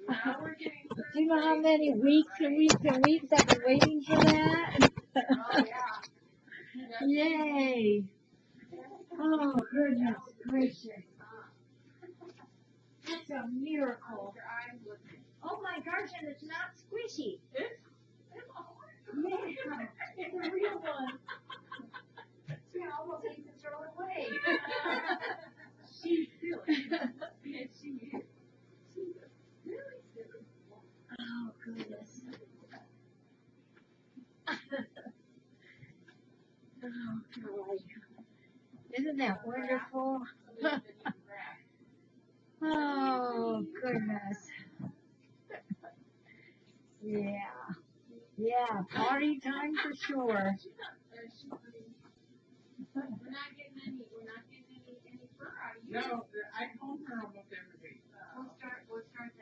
Now we're getting Do you know how many weeks and weeks and weeks I've been waiting for that? Oh, yeah. Yay! Oh, goodness gracious. That's a miracle. Your eyes looking. Oh my gosh, and it's not squishy. It's a Yeah, it's a real one. See, I almost need to throw it away. She's silly. Yes, she is. She's really silly. Oh, goodness. Oh, golly. Isn't that wonderful? Oh, goodness. Yeah. Yeah, party time for sure. We're not getting any fur out of you. No, I comb her almost every week. We'll start